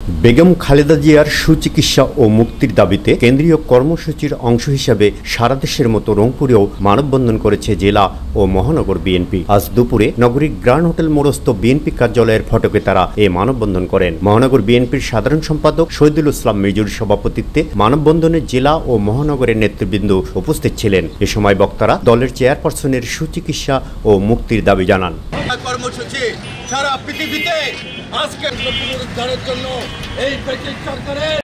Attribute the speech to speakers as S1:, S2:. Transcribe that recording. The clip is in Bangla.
S1: বেগম খালেদা জিয়ার সুচিকিৎসা ও মুক্তির দাবিতে কেন্দ্রীয় কর্মসূচির অংশ হিসেবে সারা দেশের মতো রংপুরেও মানববন্ধন করেছে জেলা ও মহানগর বিএনপি। আজ দুপুরে নগরীর গ্র্যান্ড হোটেল মোড়স্থ বিএনপি কার্যালয়ের ফটকে তারা এই মানববন্ধন করেন। মহানগর বিএনপির সাধারণ সম্পাদক শহীদুল ইসলাম মিজুর সভাপতিত্বে মানববন্ধনে জেলা ও মহানগরের নেতৃবৃন্দ উপস্থিত ছিলেন। এ সময় বক্তারা দলের চেয়ারপারসনের সুচিকিৎসা ও মুক্তির দাবি জানান।
S2: কর্মসূচি সারা পৃথিবীতে আজকে পুনরুদ্ধারের জন্য এই ব্রিটিশ সরকারের